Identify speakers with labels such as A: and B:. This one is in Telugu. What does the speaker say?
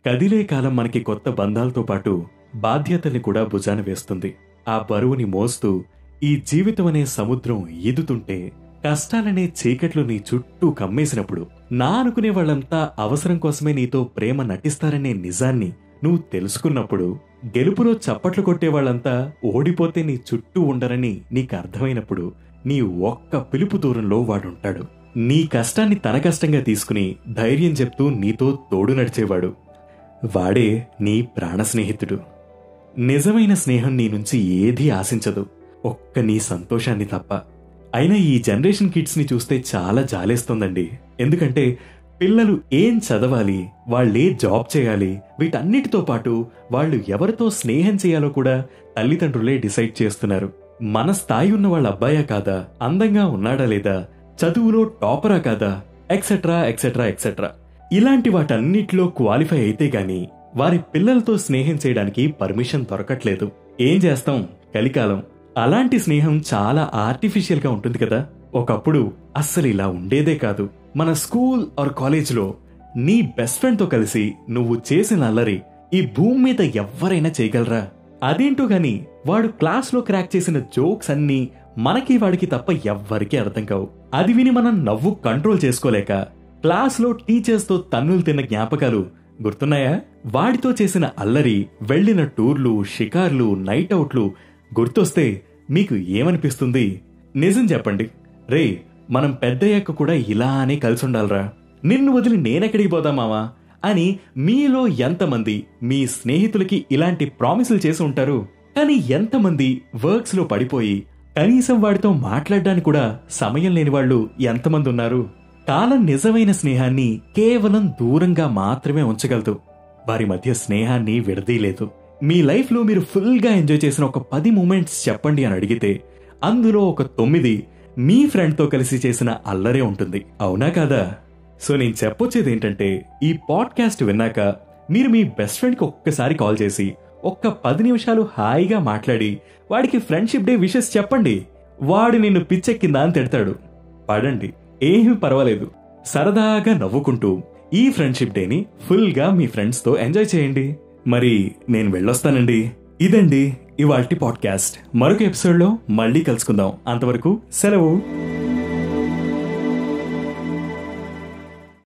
A: కదిలే కాలం మనకి కొత్త బంధాలతో పాటు బాధ్యతల్ని కూడా భుజాన వేస్తుంది. ఆ బరువుని మోస్తూ ఈ జీవితం అనే సముద్రం ఈదుతుంటే, కష్టాలనే చీకట్లు నీ చుట్టూ కమ్మేసినప్పుడు, నా అనుకునే వాళ్ళంతా అవసరం కోసమే నీతో ప్రేమ నటిస్తారనే నిజాన్ని నువ్వు తెలుసుకున్నప్పుడు, గెలుపులో చప్పట్లు కొట్టే వాళ్ళంతా ఓడిపోతే నీ చుట్టూ ఉండరని నీకు అర్థమైనప్పుడు, నీ ఒక్క పిలుపు దూరంలో వాడుంటాడు. నీ కష్టాన్ని తన కష్టంగా తీసుకుని ధైర్యం చెప్తూ నీతో తోడు నడిచేవాడు. వాడే నీ ప్రాణ స్నేహితుడు. నిజమైన స్నేహం నీ నుంచి ఏదీ ఆశించదు, ఒక్క నీ సంతోషాన్ని తప్ప. అయినా ఈ జనరేషన్ కిడ్స్ ని చూస్తే చాలా జాలేస్తోందండి. ఎందుకంటే పిల్లలు ఏం చదవాలి, వాళ్ళే జాబ్ చేయాలి, వీటన్నిటితో పాటు వాళ్ళు ఎవరితో స్నేహం చేయాలో కూడా తల్లిదండ్రులే డిసైడ్ చేస్తున్నారు. మన స్థాయి ఉన్న వాళ్ళ అబ్బాయా కాదా, అందంగా ఉన్నాడా లేదా, చదువులో టాపరా కాదా, ఎక్సెట్రా ఎక్సెట్రా ఎక్సెట్రా. ఇలాంటి వాటన్నిటిలో క్వాలిఫై అయితే గాని వారి పిల్లలతో స్నేహం చేయడానికి పర్మిషన్ దొరకట్లేదు. ఏం చేస్తాం, కలికాలం. అలాంటి స్నేహం చాలా ఆర్టిఫిషియల్ గా ఉంటుంది కదా. ఒకప్పుడు అస్సలు ఇలా ఉండేదే కాదు. మన స్కూల్ ఆర్ కాలేజ్లో నీ బెస్ట్ ఫ్రెండ్ తో కలిసి నువ్వు చేసిన అల్లరి ఈ భూమి మీద ఎవ్వరైనా చేయగలరా? అదేంటో గాని వాడు క్లాస్ లో క్రాక్ చేసిన జోక్స్ అన్నీ మనకి వాడికి తప్ప ఎవ్వరికీ అర్థం కావు. అది విని మనం నవ్వు కంట్రోల్ చేసుకోలేక క్లాస్ లో టీచర్స్ తో తన్నులు తిన్న జ్ఞాపకాలు గుర్తున్నాయా? వాడితో చేసిన అల్లరి, వెళ్లిన టూర్లు, షికార్లు, నైట్ అవుట్లు గుర్తొస్తే మీకు ఏమనిపిస్తుంది? నిజం చెప్పండి. రే, మనం పెద్దయ్యాక కూడా ఇలానే కలిసుండాలరా, నిన్ను వదిలి నేనెక్కడికి పోదా మావా అని మీలో ఎంతమంది మీ స్నేహితులకి ఇలాంటి ప్రామిసులు చేసి ఉంటారు? కానీ ఎంతమంది వర్క్స్ లో పడిపోయి కనీసం వాడితో మాట్లాడడానికి కూడా సమయం లేని వాళ్ళు ఎంతమంది ఉన్నారు? కాలం నిజమైన స్నేహాన్ని కేవలం దూరంగా మాత్రమే ఉంచగలదు. వారి మధ్య స్నేహాన్ని విడదీయలేదు. మీ లైఫ్ లో మీరు ఫుల్ గా ఎంజాయ్ చేసిన ఒక 10 మూమెంట్స్ చెప్పండి అని అడిగితే అందులో ఒక 9 మీ ఫ్రెండ్ తో కలిసి చేసిన అల్లరే ఉంటుంది. అవునా కాదా? సో నేను చెప్పొచ్చేది ఏంటంటే, ఈ పాడ్కాస్ట్ విన్నాక మీరు మీ బెస్ట్ ఫ్రెండ్ కి ఒక్కసారి కాల్ చేసి ఒక్క 10 నిమిషాలు హాయిగా మాట్లాడి వాడికి ఫ్రెండ్షిప్ డే విషెస్ చెప్పండి. వాడు నిన్ను పిచ్చెక్కిందా అని తిడతాడు. పడండి, ఏమీ పర్వాలేదు. సరదాగా నవ్వుకుంటూ ఈ ఫ్రెండ్షిప్ డేని ఫుల్ గా మీ ఫ్రెండ్స్ తో ఎంజాయ్ చేయండి. మరి నేను వెళ్ళొస్తానండి. ఇదండి ఇవాల్టి పాడ్కాస్ట్. మరొక ఎపిసోడ్ లో మళ్ళీ కలుసుకుందాం. అంతవరకు సెలవు.